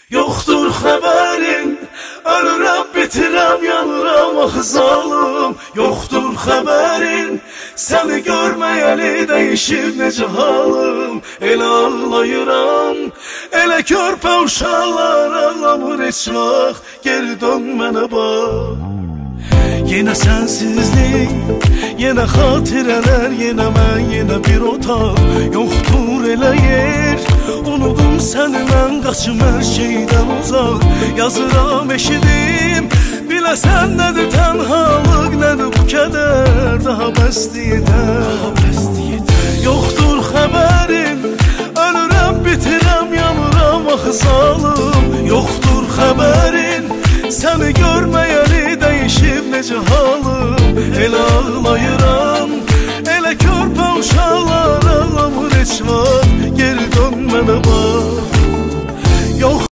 Yoxdur xəbərin, ölürəm, bitirəm, yanıram, axı zalım. Yoxdur xəbərin, səni görməyəli dəyişir necə halım. Elə ağlayıram, elə körpə uşaqlar ağlamır heç vaxt. Geri dön mənə bax. Yenə sənsizlik, yenə xatirələr, yenə mən, yenə bir otaq. Yoxdur elə yer, unudum səni mən, qaçım hər şeydən uzaq. Yazıram, eşidim, biləsən nədir tənhalıq, nədir bu kədər, daha bəsdir yetər. Yoxdur xəbərin, ölürəm, bitirəm, yanıram, axı zalım.